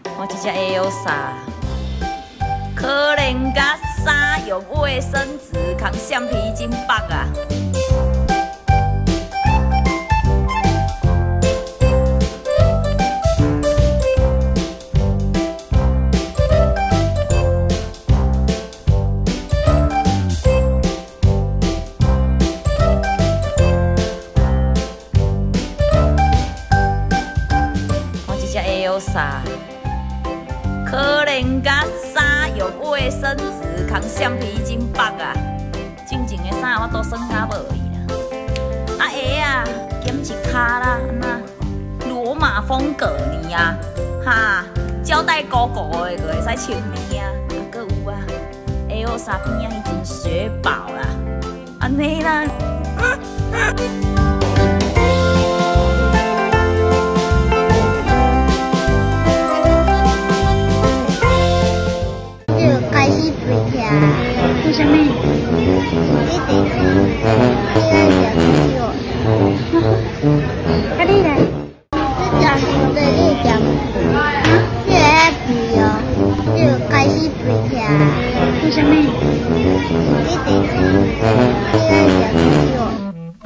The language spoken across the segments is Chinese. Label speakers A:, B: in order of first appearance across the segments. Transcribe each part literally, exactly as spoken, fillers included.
A: 我这只 Elsa， 可能甲衫用卫生纸扛橡皮筋绑啊。我这只 Elsa。 可能甲衫用卫生纸扛橡皮筋绑啊，正经的衫我都算较无伊啦。啊鞋啊，减一卡啦，那罗马风格呢啊，哈，胶带鼓鼓的，就会使穿呢啊。啊，搁有啊 ，Elsa 边啊迄阵雪宝啦，安尼啦。
B: 为什么？你得你啊，你来，你讲对，你讲，你来背哦，你就开始背起来。为什么？你得你啊，讲哦。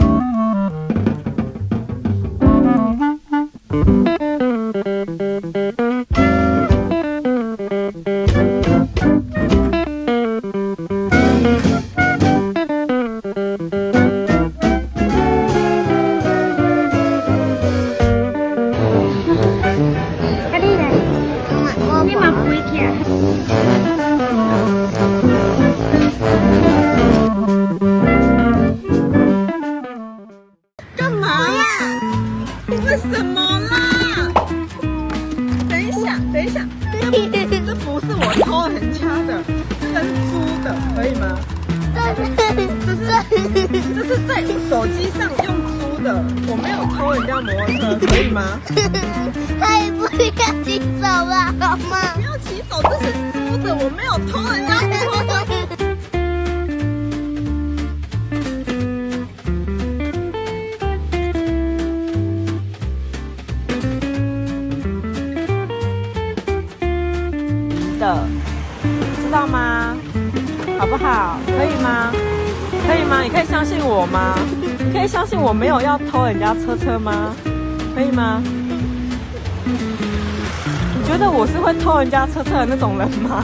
C: 干嘛呀？为什么啦？等一下，等一下，这不是我偷人家的，这个是租的，可以吗？这是这是在手机上用租的，我没有偷人家摩托车，可以吗？
B: 他也不要骑手了，好吗？
C: 不要骑手，这是租的，我没有偷人家摩托车。 的，知道吗？好不好？可以吗？可以吗？你可以相信我吗？你可以相信我没有要偷人家车车吗？可以吗？你觉得我是会偷人家车车的那种人吗？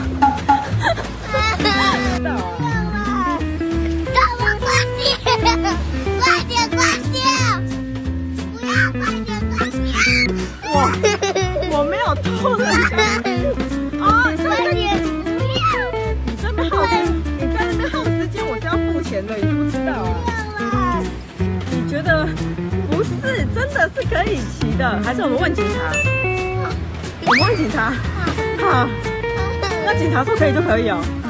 C: 知道啊。
B: 干嘛快点？快点快点！不要快点快点！
C: 我我没有偷人家。 哦，你在那边，你在那边耗时，你在那边耗时间，我是要付钱的，你知不知道啊？你觉得不是，真的是可以骑的，还是我们问警察？我们问警察。好，那警察说可以就可以哦。